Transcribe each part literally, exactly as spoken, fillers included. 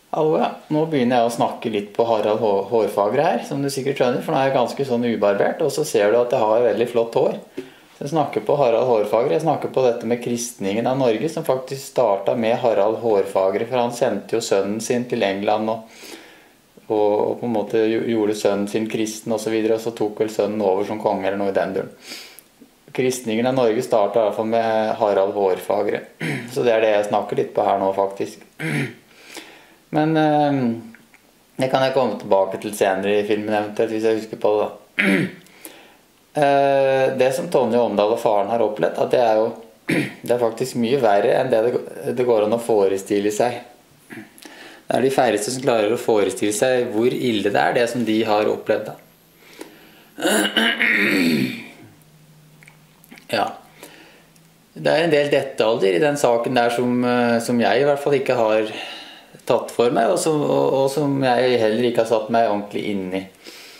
Hallo, ja. Nå begynner jeg å snakke litt på Harald Hå- Hårfagre her, som du sikkert skjønner, for nå er jeg ganske sånn ubarbert, og så ser du at jeg har veldig flott hår. Så jeg snakker på Harald Hårfagre, jeg snakker på dette med kristningen av Norge, som faktisk startet med Harald Hårfagre, for han sendte jo sønnen sin til England, og, og, og på en måte gjorde sønnen sin kristen og så videre, og så tok vel sønnen over som konge eller noe i den duren. Kristningen av Norge startet i hvert fall med Harald Hårfagre, så det er det jeg snakker litt på her nå faktisk. Men øh, det kan jeg komme tilbake til senere i filmen eventuelt, hvis jeg husker på det da. uh, det som Tonje Omdal og faren har opplevd, at det er jo det er faktisk mye verre enn det det, det går an å forestille seg. Det er de færreste som klarer å forestille seg hvor ille det er, det som de har opplevd da. Ja. Det er en del detaljer i den saken der som, som jeg i hvert fall ikke har tatt for meg, og som, og, og som jeg heller ikke har satt meg ordentlig inn i.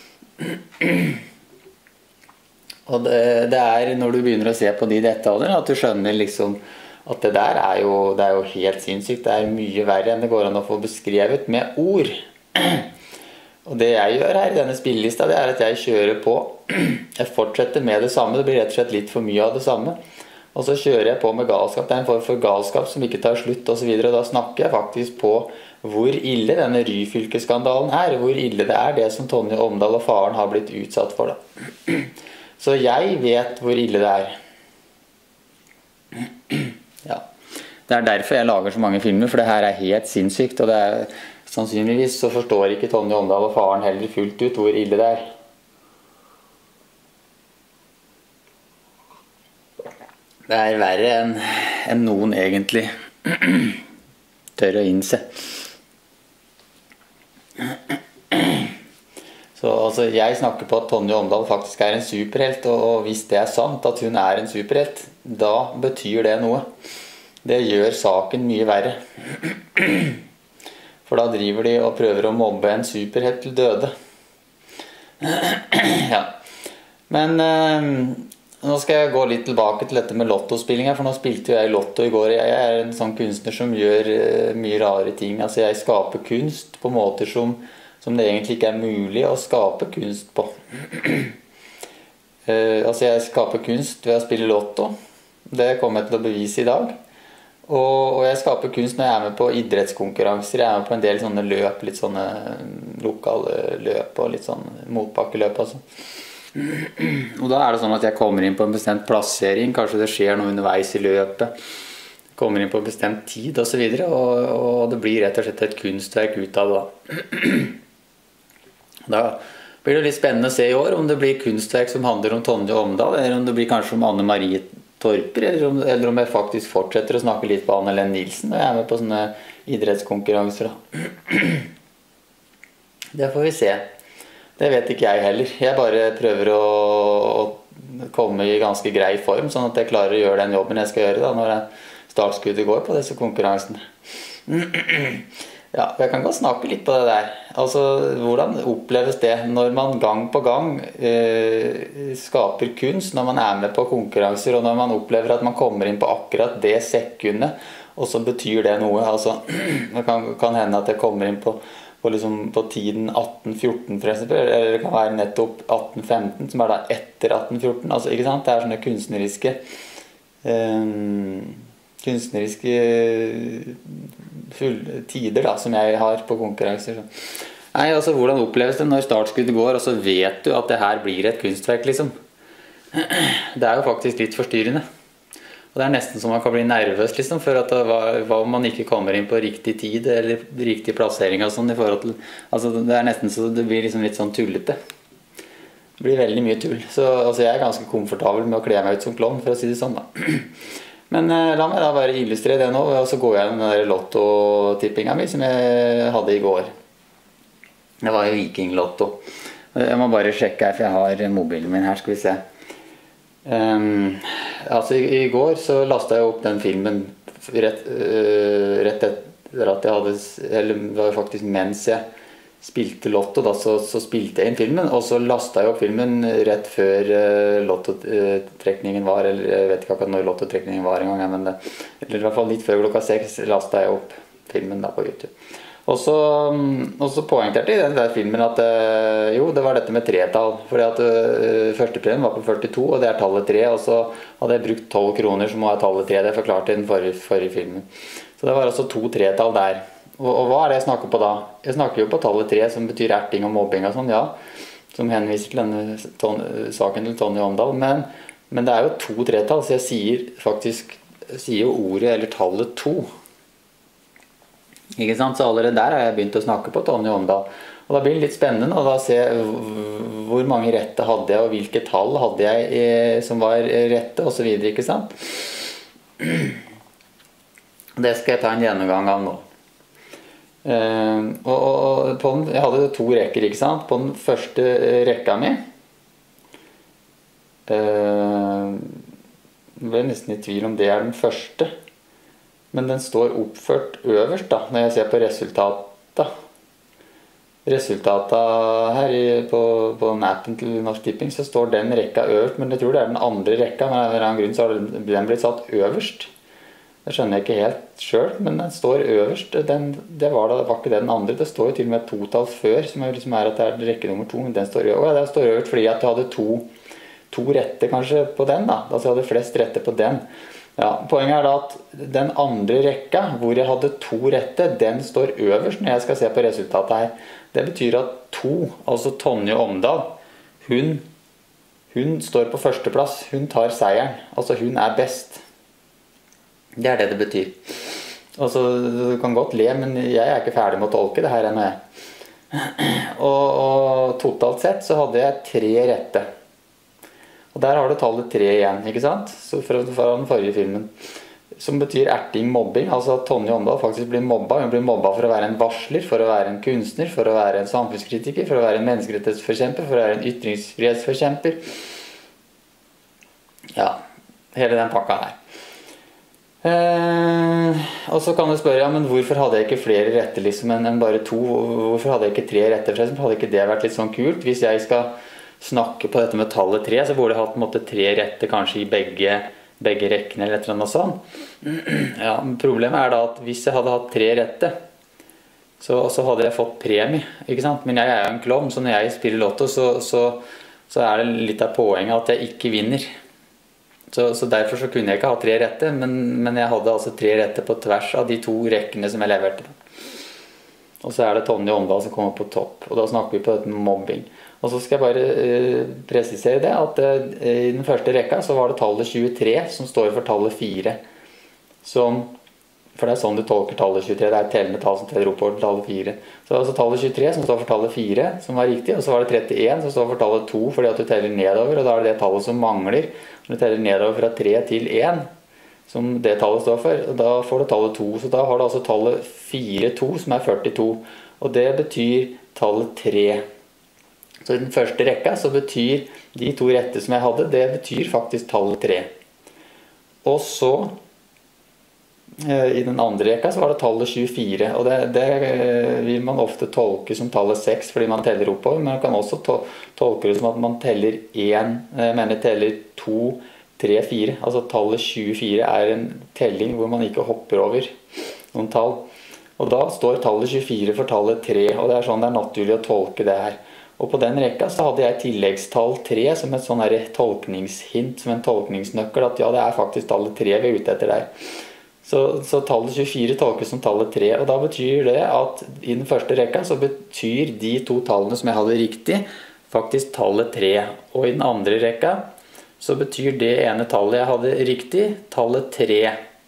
Og det, det er når du begynner å se på de detaljene at du skjønner liksom at det der er jo, det er jo helt sinnssykt. Det er mye verre enn det går an å få beskrevet med ord. Og det jeg gjør her i denne spillelista, det er at jeg kjører på. Jeg fortsetter med det samme, det blir rett og slett litt for mye av det samme. Og så kjører jeg på med galskap. Det er en form for galskap som ikke tar slutt og så videre. Og da snakker jeg faktisk på hvor ille denne Ryfylke-skandalen er. Hvor ille det er det som Tonje Omdal og faren har blitt utsatt for da. Så jeg vet hvor ille det er. Ja. Det er derfor jeg lager så mange filmer, for det her er helt sinnssykt. Og det er, sannsynligvis så forstår ikke Tonje Omdal og faren heller fullt ut hvor ille det er. Det er verre enn en noen egentlig tør å innse. Så altså, jeg snakker på at Tonje Omdal faktisk er en superhelt, og, og hvis det er sant at hun er en superhelt, da betyr det noe. Det gjør saken mye verre. For da driver de og prøver å mobbe en superhelt til døde. Ja. Men øh, nå skal jeg gå litt tilbake til dette med lottospilling her, for nå spilte jeg lotto i går. Jeg er en sånn kunstner som gjør uh, mye rare ting. Altså jeg skaper kunst på måter som, som det egentlig ikke er mulig å skape kunst på. uh, altså jeg skaper kunst ved å spille lotto. Det kommer jeg til å bevise i dag. Og, og jeg skaper kunst når jeg er med på idrettskonkurranser. Jeg er med på en del sånne løp, litt sånne lokale løp og litt sånn motbakkeløp altså. Og da er det sånn at jeg kommer inn på en bestemt plassering, kanskje det skjer noe underveis i løpet, kommer inn på en bestemt tid og så videre, og, og det blir rett og slett et kunstverk ut av det da. Da blir det litt spennende å se i år om det blir kunstverk som handler om Tonje Omdal, eller om det blir kanskje om Anne Marie Torper, eller om, eller om jeg faktisk fortsetter å snakke litt på Anne Len Nilsen når jeg er med på sånne idrettskonkurranser da. Det får vi se. Det vet ikke jeg heller. Jeg bare prøver å, å komme i ganske grei form, sånn at jeg klarer å gjøre den jobben jeg skal gjøre da, når startskuddet går på disse konkurransene. Ja, jeg kan godt snakke litt på det der. Altså, hvordan oppleves det når man gang på gang eh, skaper kunst, når man er med på konkurranser, og når man opplever at man kommer inn på akkurat det sekundet, og så betyr det noe. Altså, det kan, kan hende at jeg kommer inn på På, liksom, på tiden atten fjorten for eksempel, eller det kan være nettopp atten femten, som er da etter atten fjorten, altså, ikke sant? Det er sånne kunstneriske um, kunstneriske full, tider da, som jeg har på konkurranser. Nei, altså, hvordan oppleves det når startskuddet går, og så vet du at det her blir et kunstverk, liksom? Det er jo faktisk litt forstyrrende. Og det er nesten som man kan bli nervøs liksom, for at hva, hva om man ikke kommer inn på riktig tid eller riktig plassering og sånn i forhold til, altså det er nesten så det blir liksom litt sånn tullete. Det blir veldig mye tull. Så altså, jeg er ganske komfortabel med å kle meg ut som klovn, for å si det sånn da. Men eh, la meg da bare illustrere det nå, og så går jeg med den der lotto-tippinga mi som jeg hadde i går. Det var jo Viking-lotto. Jeg må bare sjekke her, for jeg har mobilen min her, skal vi se. Um, altså i, i går så lastet jeg opp den filmen rett, uh, rett etter at jeg hadde, eller det var faktisk mens jeg spilte lotto da, så, så spilte jeg inn filmen, og så lastet jeg opp filmen rett før uh, lottotrekningen var, eller jeg vet ikke akkurat når lottotrekningen var en gang, men det, eller i hvert fall litt før klokka seks lastet jeg opp filmen da på YouTube. Og så, og så poengterte jeg i den der filmen at jo, det var dette med tretall. Fordi at uh, førstepremien var på førtito, og det er tallet tre. Og så hadde jeg brukt tolv kroner, så må jeg tallet tre. Det forklarte jeg i den forrige, forrige filmen. Så det var altså to tretall der. Og, og hva er det jeg snakker på da? Jeg snakker jo på tallet tre, som betyr erting og mobbing og sånn, ja. Som henviser til denne ton, saken til Tonje Omdal. Men, men det er jo to tretall, så jeg sier faktisk sier jo ordet eller tallet to. Ikke sant? Så allerede der har jeg begynt å snakke på Tonje Omdal. Og da blir det litt spennende å da se hvor mange rette hadde jeg, og hvilke tall hadde jeg som var rette, og så videre, ikke sant? Det skal jeg ta en gjennomgang av nå. Og, og på den, jeg hadde to rekker, ikke sant? På den første rekka mi jeg ble nesten i tvil om det er den første. Men den står oppført øverst da, når jeg ser på resultatet. Resultatet her i, på, på appen til Norsk Tipping, så står den rekka øverst, men jeg tror det er den andre rekka, men av en eller annen grunn så har den blitt satt øverst. Det skjønner jeg ikke helt selv, men den står øverst. Den, det var, da, var ikke den andre, det står jo til og med et totall før, som er, liksom er at det er rekke nummer to, men den står øverst. Ja, den står øverst fordi at jeg hadde to, to rette kanskje på den da, altså jeg hadde flest rette på den. Ja, poenget er da at den andre rekka, hvor jeg hadde to rette, den står øverst når jeg skal se på resultatet her. Det betyr at to, altså Tonje Omdal, hun, hun står på førsteplass, hun tar seieren, altså hun er best. Det er det det betyr. Altså, du kan godt le, men jeg er ikke ferdig med å tolke det her ennå. Og, og totalt sett så hadde jeg tre rette. Og der har du tallet tre igjen, ikke sant? Så fra, fra den forrige filmen. Som betyr erting, mobbing. Altså at Tonje Omdal faktisk blir mobba. Hun blir mobba for å være en varsler, for å være en kunstner, for å være en samfunnskritiker, for å være en menneskerettighetsforkjemper, for å være en ytringsfrihetsforkjemper. Ja, hele den pakka her. Eh, og så kan du spørre, ja, men hvorfor hadde jeg ikke flere retter liksom enn en bare to? Hvorfor hadde jeg ikke tre retter? For eksempel? Hadde ikke det vært litt sånn kult? Hvis jeg skal snakke på dette med tallet tre, så burde jeg hatt på en måte tre retter kanskje i begge, begge rekkene eller et eller annet sånn. Ja, men problemet er da at hvis jeg hadde hatt tre retter, så, så hadde jeg fått premie, ikke sant? Men jeg er jo en klovn, så når jeg spiller lotto, så, så, så er det litt av poenget at jeg ikke vinner. Så, så derfor så kunne jeg ikke ha tre retter, men, men jeg hadde altså tre retter på tvers av de to rekkene som jeg leverte. Og så er det Tonje Omdal som kommer på topp, og da snakker vi på dette med mobbing. Og så skal jeg bare uh, presisere det, at uh, i den første rekka så var det tallet tjuetre som står for tallet fire. Som, for det er sånn du tolker tallet tjuetre, det er et tellende tall som teller oppover til tallet fire. Så det er altså tallet tjuetre som står for tallet fire, som var riktig, og så var det trettien som står for tallet to, fordi at du teller nedover, og da er det det tallet som mangler. Når du teller nedover fra tre til en, som det tallet står for, og da får du tallet to. Så da har du altså tallet fire to, som er førtito, og det betyr tallet tre. Så i den første rekka så betyr de to rette som jeg hadde, det betyr faktisk tallet tre. Og så, i den andre rekka så var det tallet tjuefire, og det, det vil man ofte tolke som tallet seks, fordi man teller oppover, men man kan også to tolke det som at man teller en, jeg mener teller to, tre, fire. Altså tallet tjuefire er en telling hvor man ikke hopper over noen tall. Og da står tallet tjuefire for tallet tre, og det er sånn det er naturlig å tolke det her. Og på den rekka så hadde jeg tilleggstall tre som et sånn her tolkningshint, som en tolkningsnøkkel, at ja, det er faktisk tallet tre vi er ute etter der. Så, så tallet tjuefire tolkes som tallet tre, og da betyr det at i den første rekka så betyr de to tallene som jeg hadde riktig, faktisk tallet tre. Og i den andre rekka så betyr det ene tallet jeg hadde riktig, tallet tre.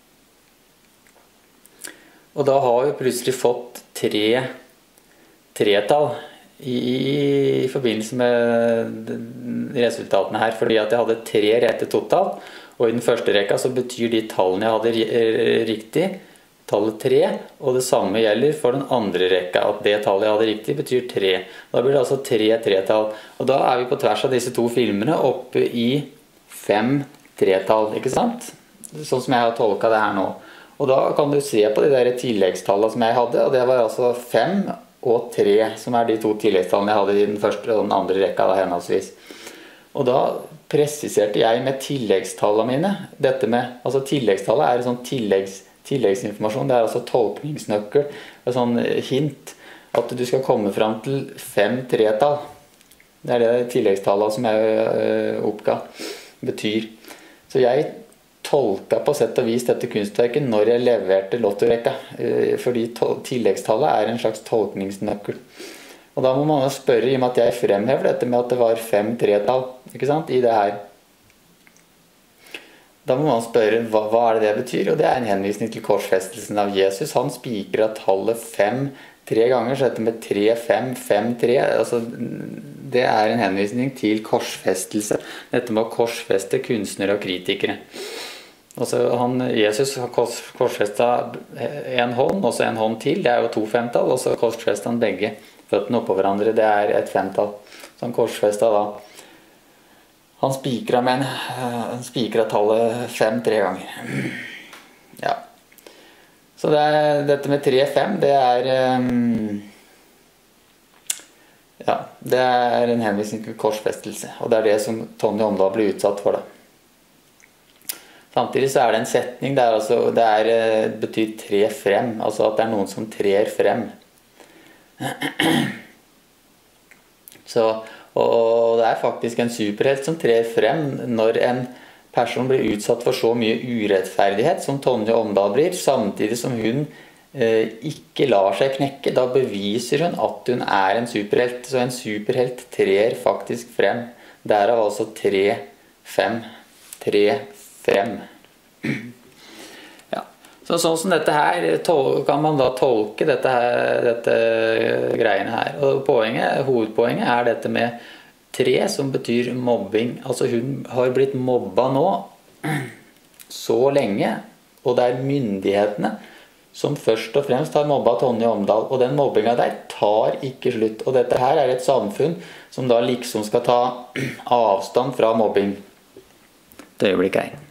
Og da har vi plutselig fått tre tretall. I, i forbindelse med resultatene her, fordi at jeg hadde tre rette totalt, og i den første rekka så betyr de tallene jeg hadde riktig, tallet tre, og det samme gjelder for den andre rekka, at det tallet jeg hadde riktig betyr tre. Da blir det altså tre tretall, og da er vi på tvers av disse to filmene oppe i fem tretall, ikke sant? Sånn som jeg har tolket det her nå. Og da kan du se på de der tilleggstallene som jeg hadde, og det var altså fem og tre, som er de to tilleggstallene jeg hadde i den første og den andre rekka da, henholdsvis. Og da presiserte jeg med tilleggstallene mine, dette med, altså tilleggstallet er et sånt tilleggs Tilleggsinformasjon, det er altså tolkningsnøkkel, et sånn hint at du skal komme fram til fem tretall. Det er det tilleggstallet som jeg oppga betyr. Så jeg tolka på sett og vis dette kunstverket når jeg leverte lottorekka, fordi tilleggstallet er en slags tolkningsnøkkel. Og da må man jo spørre, i og med at jeg fremhever dette med at det var fem tretall, ikke sant, i det her. Da må man spørre, hva, hva er det det betyr? Og det er en henvisning til korsfestelsen av Jesus. Han spiker av tallet fem tre ganger, så dette med tre, fem, fem, tre, altså, det er en henvisning til korsfestelse. Dette med å korsfeste kunstnere og kritikere. Altså, han, Jesus har korsfestet en hånd, og så en hånd til, det er jo to femtall, og så korsfestet han begge føttene oppå hverandre, det er et femtall. Så han korsfestet da. Han spikret med en, han spikret tallet fem tre ganger. Ja. Så det er, dette med tre fem, det er um, ja, det er en henvisning til korsfestelse, og det er det som Tonje Omdal ble utsatt for da. Samtidig så er det en setning der, altså, det er, betyr tre frem, altså at det er noen som trer frem. Så, og det er faktisk en superhelt som trer frem når en person blir utsatt for så mye urettferdighet som Tonje Omdal blir, samtidig som hun eh, ikke lar seg knekke. Da beviser hun at hun er en superhelt. Så en superhelt trer faktisk frem. Derav altså tre fem. Tre frem. Ja. Så sånn som dette her kan man da tolke dette, her, dette greiene her. Og poenget, hovedpoenget er dette med tre, som betyr mobbing. Altså hun har blitt mobba nå så lenge, og det er myndighetene som først og fremst har mobba Tonje Omdal. Og den mobbinga der tar ikke slutt. Og dette her er et samfunn som da liksom skal ta avstand fra mobbing. Det øyeblikket her.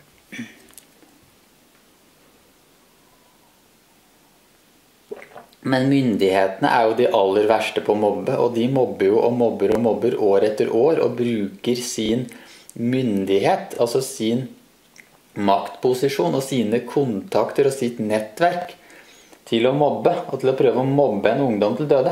Men myndighetene er jo de aller verste på å mobbe, og de mobber jo og mobber og mobber år etter år, og bruker sin myndighet, altså sin maktposisjon og sine kontakter og sitt nettverk til å mobbe, og til å prøve å mobbe en ungdom til døde.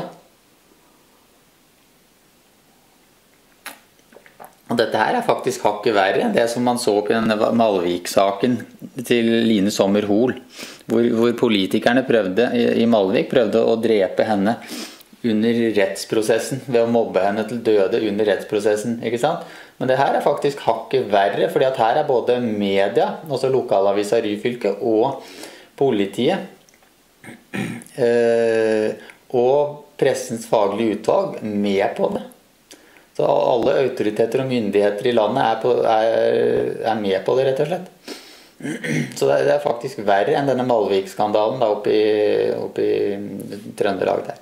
Og dette her er faktisk hakket verre enn det som man så på denne Malvik-saken til Line Sommer Hoel, hvor, hvor politikerne prøvde, i Malvik prøvde å drepe henne under rettsprosessen, ved å mobbe henne til døde under rettsprosessen, ikke sant? Men det her er faktisk hakket verre, fordi at her er både media, altså lokalavisa Ryfylke, og politiet, øh, og pressens faglige utvalg med på det. Så alle autoriteter og myndigheter i landet er, på, er, er med på det, rett og slett. Så det er, det er faktisk verre enn denne Malvik-skandalen da, oppe, i, oppe i Trøndelag der.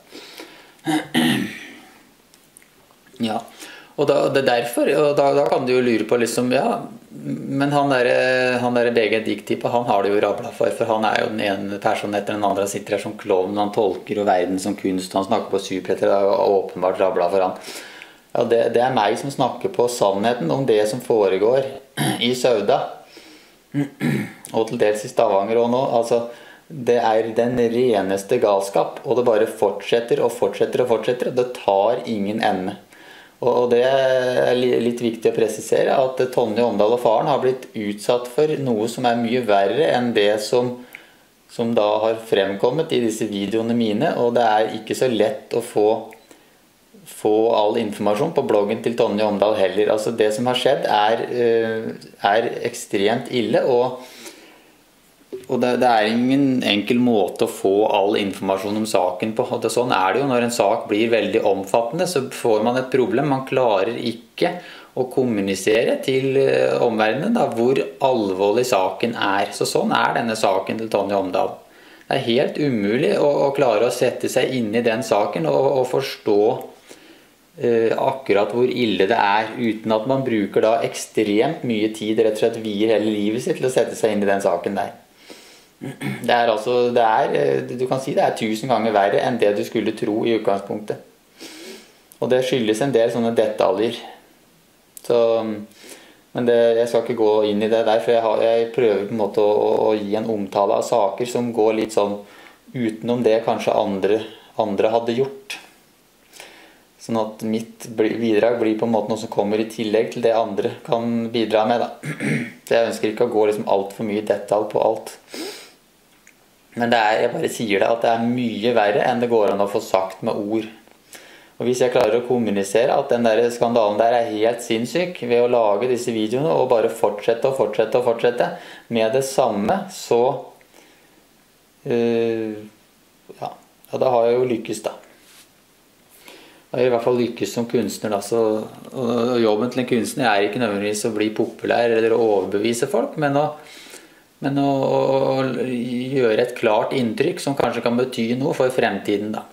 Ja, og da, det er derfor, og da, da kan du jo lure på liksom, ja, men han der, han der B G Dikttype, han har det jo rabla for, for han er jo den ene personen etter den andre, han sitter her som klovn, han tolker jo verden som kunst, han snakker på superheter, det er jo åpenbart rabla for han. Ja, det, det er meg som snakker på sannheten om det som foregår i Sauda, og til dels i Stavanger og nå. Altså, det er den reneste galskap, og det bare fortsetter og fortsetter og fortsetter, og det tar ingen ende. Og, og det er litt viktig å presisere, at Tonje Omdal og faren har blitt utsatt for noe som er mye verre enn det som, som da har fremkommet i disse videoene mine, og det er ikke så lett å få få all informasjon på bloggen til Tonje Omdal heller. Altså det som har skjedd er, er ekstremt ille, og, og det, det er ingen enkel måte å få all informasjon om saken på. Og det, sånn er det jo når en sak blir veldig omfattende, så får man et problem. Man klarer ikke å kommunisere til omverdenen da, hvor alvorlig saken er. Så sånn er denne saken til Tonje Omdal. Det er helt umulig å, å klare å sette seg inn i den saken og, og forstå Uh, akkurat hvor ille det er, uten at man bruker da ekstremt mye tid, rett og slett vier hele livet sitt til å sette seg inn i den saken der. Det er altså, det er, du kan si det er tusen ganger verre enn det du skulle tro i utgangspunktet. Og det skyldes en del sånne detaljer. Så Men det, jeg skal ikke gå inn i det der, for jeg, har, jeg prøver på en måte å, å gi en omtale av saker som går litt sånn utenom det kanskje andre, andre hadde gjort. Sånn at mitt bidrag blir på en måte noe som kommer i tillegg til det andre kan bidra med, da. Så jeg ønsker ikke å gå liksom alt for mye i detalj på alt. Men det er, jeg bare sier det, at det er mye verre enn det går an å få sagt med ord. Og hvis jeg klarer å kommunisere at den der skandalen der er helt sinnssyk ved å lage disse videoene og bare fortsette og fortsette og fortsette med det samme, så uh, ja, ja, da har jeg jo lykkes, da. Da har jeg i hvert fall lykkes som kunstner, da. Så, og jobben til en kunstner er ikke nødvendigvis å bli populær eller å overbevise folk, men å, men å, å gjøre et klart inntrykk som kanskje kan bety noe for fremtiden, da.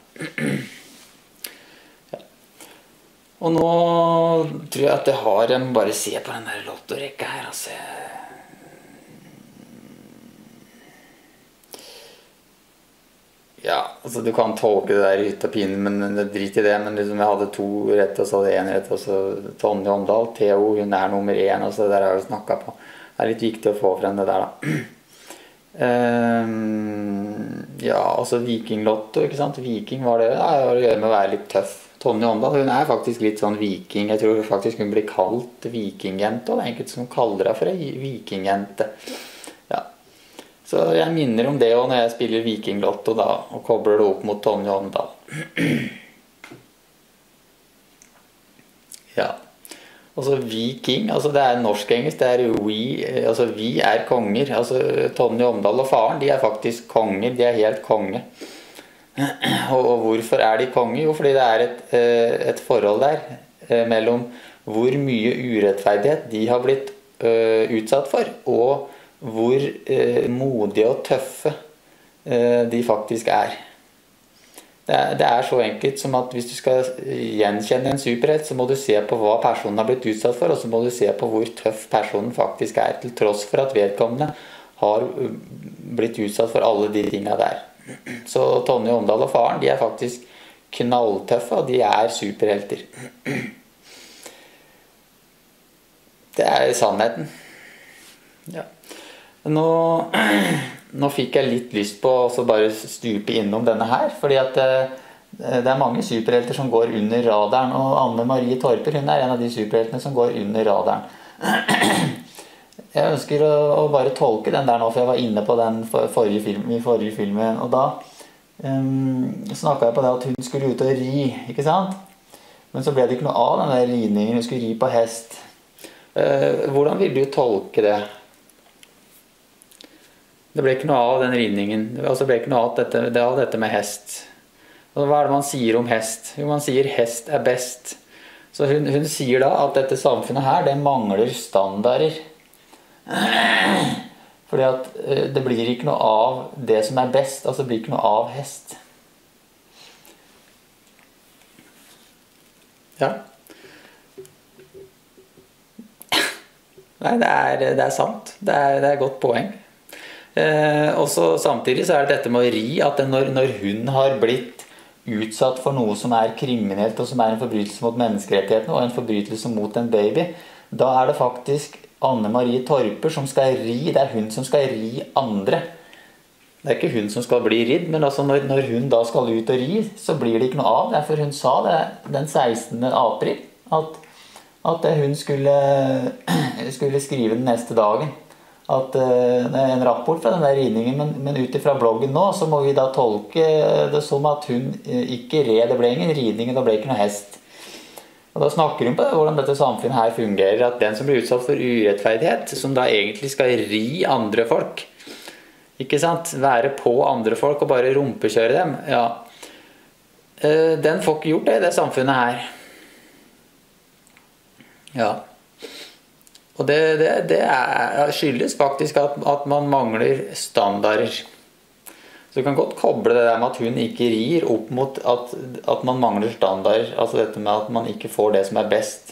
Og nå tror jeg at jeg har, jeg må bare se på den der lottorekka her, altså. Ja, altså du kan tolke det der ut av pinnen, men det drit i det, men liksom jeg hadde to rett, og så hadde jeg en rett, og så Tonje Omdal, Theo, hun er nummer én, altså det der har jeg jo snakket på. Det er litt viktig å få frem det der, da. Um, ja, altså Vikinglotto, ikke sant? Viking var det, ja, det har å gjøre med å være litt tøff. Tonje Omdal, hun er faktisk litt sånn viking. Jeg tror faktisk hun blir kalt vikingjente, og det er enkelte som kaller henne for en vikingjente. Ja. Så jeg minner om det også når jeg spiller Vikinglotto da, og kobler det opp mot Tonje Omdal. Ja. Og så viking, altså det er norsk-engelsk, det er we, altså vi er konger. Altså Tonje Omdal og faren, de er faktisk konger, de er helt konge. Og hvorfor er de konge? Jo, fordi det er et, et forhold der mellom hvor mye urettferdighet de har blitt utsatt for, og hvor modige og tøffe de faktisk er. Det er. Det er så enkelt som at hvis du skal gjenkjenne en superhelt, så må du se på hva personen har blitt utsatt for, og så må du se på hvor tøff personen faktisk er, til tross for at vedkommende har blitt utsatt for alle de tingene der. Så Tonje Omdal og faren, de er faktisk knalltøffe, og de er superhelter. Det er sannheten. Ja. Nå, nå fikk jeg litt lyst på å bare stupe innom denne her, fordi at det er mange superhelter som går under radaren, og Anne Marie Torper, hun er en av de superheltene som går under radaren. Jeg ønsker å, å bare tolke den der nå, for jeg var inne på den forrige film, i forrige filmen, og da um, snakket jeg på det at hun skulle ut og ri, ikke sant? Men så ble det ikke noe av den der ridningen, hun skulle ri på hest. Uh, hvordan vil du tolke det? Det ble ikke noe av den ridningen, altså ble ikke noe av dette, det av dette med hest. Og hva er det man sier om hest? Jo, man sier hest er best. Så hun, hun sier da at dette samfunnet her, det mangler standarder. Fordi at det blir ikke noe av det som er best, altså det blir ikke noe av hest. Ja. Nei, det er, det er sant. Det er, det er et godt poeng. Eh, og så samtidig så er det dette med å ri, at når, når hun har blitt utsatt for noe som er kriminelt, og som er en forbrytelse mot menneskerettighetene, og en forbrytelse mot en baby, da er det faktisk Anne Marie Torper som skal ri, det er hun som skal ri andre. Det er ikke hun som skal bli ridd, men altså når, når hun da skal ut og ri, så blir det ikke noe av. Derfor hun sa det den sekstende april, at, at hun skulle, skulle skrive den neste dagen. At, en rapport fra den der ridningen, men, men ut ifra bloggen nå, så må vi da tolke det som at hun ikke red, det ble ingen ridning, det ble ikke noe hest. Og da snakker hun på det, hvordan dette samfunnet her fungerer, at den som blir utsatt for urettferdighet, som da egentlig skal ri andre folk, ikke sant, være på andre folk og bare rumpekjøre dem, ja, den får ikke gjort det i det samfunnet her. Ja. Og det, det, det er, skyldes faktisk at, at man mangler standarder. Så du kan godt koble det der med at hun ikke rir opp mot at, at man mangler standarder. Altså dette med at man ikke får det som er best.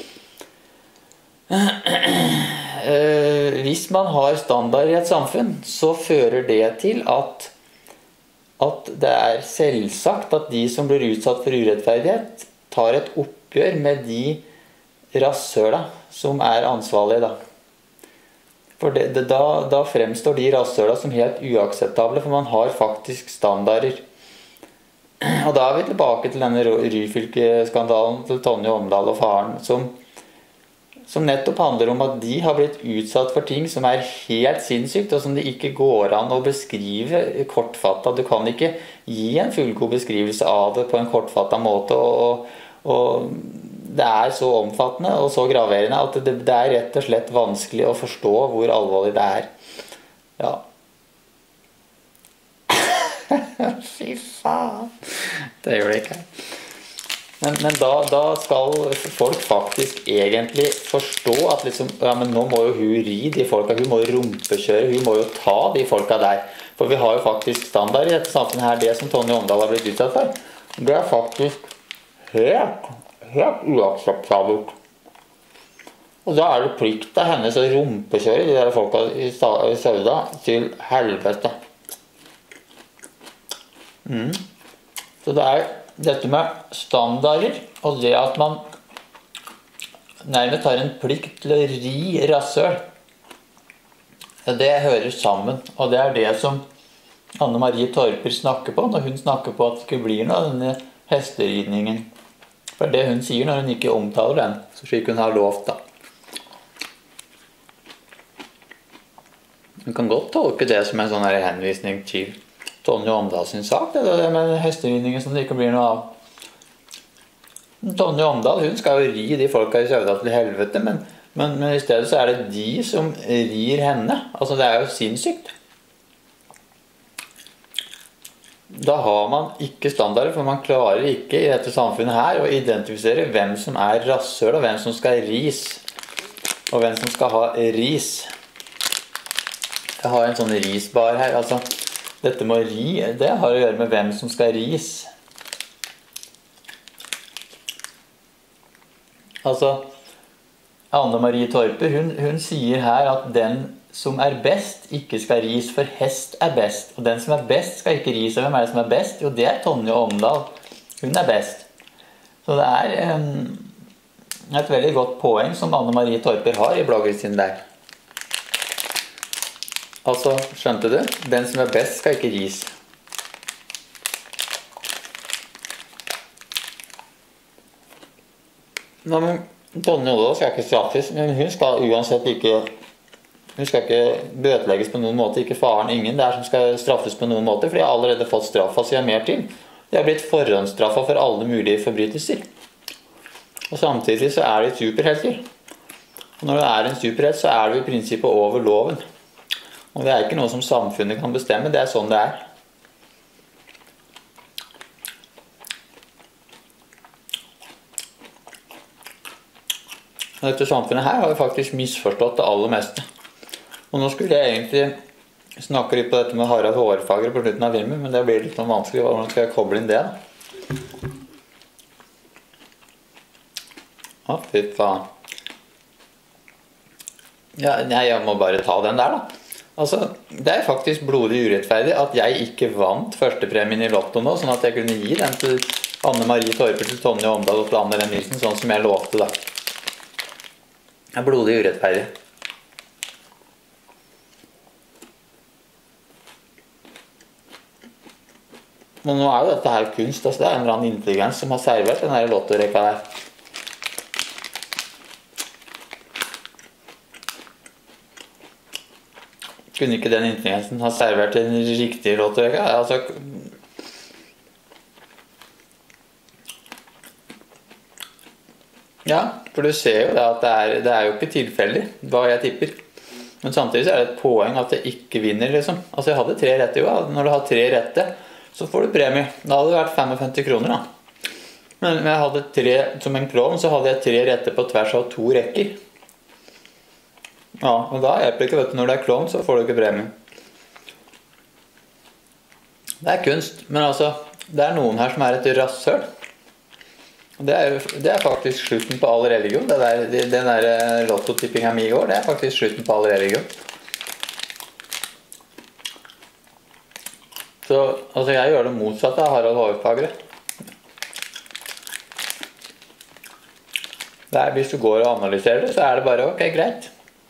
Hvis man har standard i et samfunn, så fører det til at, at det er selvsagt at de som blir utsatt for urettferdighet tar et oppgjør med de rasshøla som er ansvarlig da. For det, det, da, da fremstår de rasshøla som helt uakseptable, for man har faktisk standarder. Og da er vi tilbake til denne Ryfylke-skandalen til Tonje Omdal og faren, som, som nettopp handler om at de har blitt utsatt for ting som er helt sinnssykt, og som det ikke går an å beskrive kortfattet. Du kan ikke gi en fullgod beskrivelse av det på en kortfattet måte, og, og det er så omfattende og så graverende at det, det er rett og slett vanskelig å forstå hvor alvorlig det er. Ja. Fy faen. Det gjør det ikke. Men, men da, da skal folk faktisk egentlig forstå at liksom, ja, men nå må jo hun ri de folka, hun må jo rumpekjøre, hun må jo ta de folka der. For vi har jo faktisk standard i dette samfunnet her, det som Tonje Omdal har blitt utsatt for. Det er faktisk helt, helt uakseptabelt. Og da er det plikt av hennes å rumpekjøre de der folka i Sauda til helvete. Mm. Så det er dette med standarder, og det at man nærmest har en plikt til å ri rasshøl. Det hører sammen, og det er det som Anne Marie Torper snakker på når hun snakker på at det ikke blir noe av denne hesteridningen. For det hun sier når hun ikke omtaler den, så slik hun har lovt da. Hun kan godt tolke det som en sånn her henvisning til Tonje Omdal sin sak, det er det med hesteridningen som det ikke blir noe av. Tonje Omdal, hun skal jo ri de folka i Sauda til helvete, men, men, men i stedet så er det de som rir henne. Altså det er jo sinnssykt. Da har man ikke standarder, for man klarer ikke i dette samfunnet her å identifisere hvem som er rasshøl, og hvem som skal ris, og hvem som skal ha ris. Jeg har en sånn risbar her, altså. Dette med å ri, det har å gjøre med hvem som skal ris. Altså, Anne Marie Torper, hun, hun sier her at den som er best ikke skal ris, for hest er best. Og den som er best skal ikke ris, og hvem er det som er best? Jo, det er Tonje Omdal. Hun er best. Så det er um, et veldig godt poeng som Anne Marie Torper har i bloggen sin der. Altså, skjønte du? Den som er best skal ikke ris. Nå, men Tonje Omdal skal ikke straffes, men hun skal uansett ikke, hun skal ikke bøtelegges på noen måte, ikke faren, ingen der som skal straffes på noen måte, for de har allerede fått straffa seg mer til. De har blitt forhåndsstraffa for alle mulige forbrytelser. Og samtidig så er de superhelter. Og når det er en superhelt, så er det i prinsippet over loven. Og det er ikke noe som samfunnet kan bestemme, det er sånn det er. Og dette samfunnet her har vi faktisk misforstått det aller meste. Og nå skulle jeg egentlig snakke litt på dette med Harald Hårfagre på slutten av filmen, men det blir litt sånn vanskelig. Hvordan skal jeg koble inn det da? Å, fy faen. Ja, nei, jeg må bare ta den der da. Altså, det er faktisk blodig urettferdig at jeg ikke vant førstepremien i Lotto nå, sånn at jeg kunne gi den til Anne Marie Torper, til Tonje Omdal og til Anne Ren Nilsen, sånn som jeg lovte da. Det er blodig urettferdig. Men nå er jo dette her kunst, altså det er en eller annen intelligens som har servert den her lottorekka der. Kunne ikke den intelligensen ha servert en riktig lottorekka? Altså, ja, for du ser jo det at det er, det er jo ikke tilfeldig hva jeg tipper. Men samtidig så er det et poeng at jeg ikke vinner, liksom. Altså, jeg hadde tre rette jo. Når du har tre rette, så får du premie. Da hadde det vært femogfemti kroner, da. Men når jeg hadde tre, som en klovn, så hadde jeg tre rette på tvers av to rekker. Ja, og da hjelper det ikke, vet du, når du er klovn, så får du ikke premie. Det er kunst, men altså, det er noen her som er et rasshøl. Det er, det er faktisk slutten på all religion. Det der, den der lottotippinga mi i går, det er faktisk slutten på all religion. Så, altså, jeg gjør det motsatte av Harald Hårfagre. Det er, hvis du går og analyserer det, så er det bare ok, greit.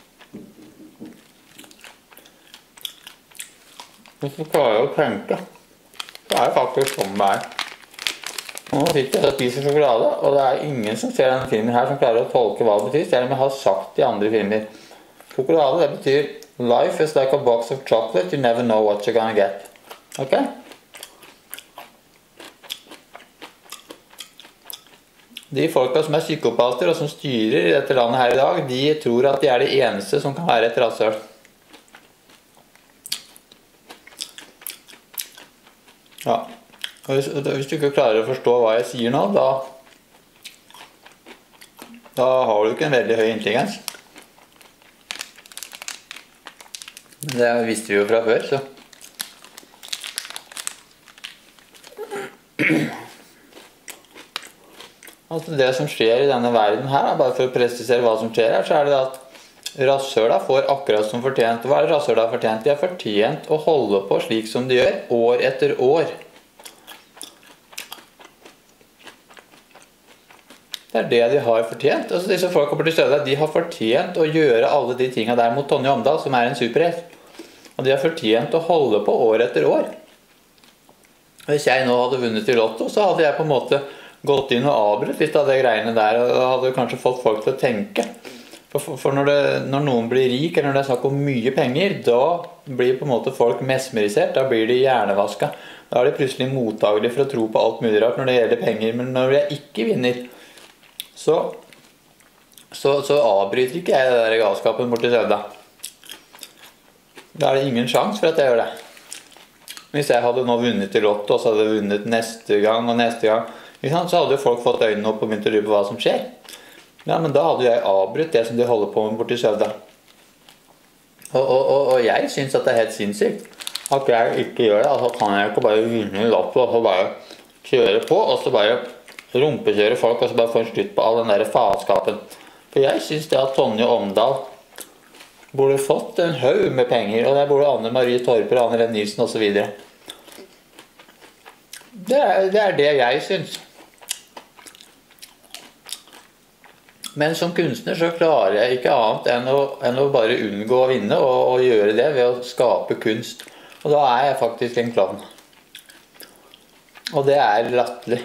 Hvis du klarer å tenke, så er det faktisk sånn det er. Nå sitter jeg og spiser sjokolade, og det er ingen som ser denne filmen her som klarer å tolke hva det betyr, selv om jeg har sagt i andre filmer. Sjokolade, det betyr life is like a box of chocolate, you never know what you're gonna get. Ok? De folka som er psykopater og som styrer i dette landet her i dag, de tror at de er de eneste som kan være et rasshøl. Ja. Og hvis, hvis du ikke klarer å forstå hva jeg sier nå, da, da har du ikke en veldig høy intelligens. Det visste vi jo fra før, så. Altså det som skjer i denne verden her, bare for å presisere hva som skjer her, så er det at rasshøla får akkurat som fortjent. Hva er det rasshøla har fortjent? De har fortjent å holde på slik som de gjør, år etter år. Det er det de har fortjent. Altså disse folka på Støvda, de har fortjent å gjøre alle de tingene der mot Tonje Omdal, som er en superhelt. Og de har fortjent å holde på år etter år. Hvis jeg nå hadde vunnet i Lotto, så hadde jeg på en måte gått inn og avbrutt litt av det greiene der, og hadde kanskje fått folk til å tenke. For, for når, det, når noen blir rik, eller når det er snakk om mye penger, da blir på en måte folk mesmerisert, da blir de hjernevaska. Da er de plutselig mottagelige for å tro på alt mulig rart når det gjelder penger, men når jeg ikke vinner, Så, så, så avbryter ikke jeg det der galskapen borti Støvda. Da er det ingen sjans for at jeg gjør det. Hvis jeg hadde nå vunnet i Lotto, og så hadde jeg vunnet neste gang og neste gang, så hadde jo folk fått øynene opp og begynt å lure på hva som skjer. Ja, men da hadde jeg avbrutt det som de holder på med borti Støvda. Og, og, og, og jeg synes at det er helt sinnssykt at jeg ikke gjør det. Altså kan jeg ikke bare vinne i Lotto og så bare kjøre på, og så bare rumpekjøre folk, og så bare få en slutt på all den der faenskapen. For jeg synes det at Tonje Omdal burde fått en haug med penger, og der burde Anne Marie Torper, Anne Lene Nilsen og så videre. Det er, det er det jeg synes. Men som kunstner så klarer jeg ikke annet enn å, enn å bare unngå å vinne, og, og gjøre det ved å skape kunst. Og da er jeg faktisk en klovn. Og det er latterlig.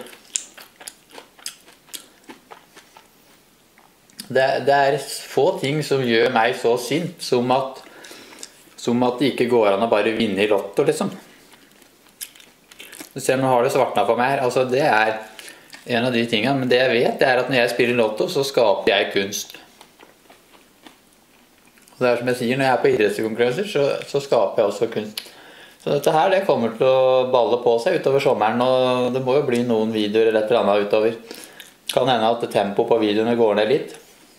Det, det er få ting som gjør meg så sint som at, som at det ikke går an å bare vinne i Lotto, liksom. Se om jeg har det svartna for meg her. Altså, det er en av de tingene. Men det jeg vet, det er at når jeg spiller Lotto, så skaper jeg kunst. Og det er som jeg sier, når jeg er på idrettskonkurranser, så, så skaper jeg også kunst. Så dette her, det kommer til å balle på seg utover sommeren, og det må jo bli noen videoer eller et eller annet utover. Kan hende at tempo på videoene går ned litt.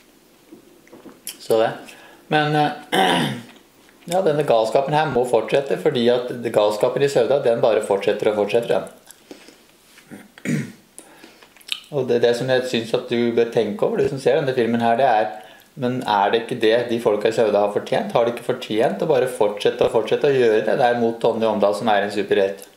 Så det. Men ja, denne galskapen her må fortsette, fordi at galskapen i Støvda, den bare fortsetter og fortsetter den. Og det, det som jeg synes at du bør tenke over, du som ser denne filmen her, det er, men er det ikke det de folka i Støvda har fortjent? Har de ikke fortjent å bare fortsette og fortsette å gjøre det der mot Tonje Omdal, som er en superhelt?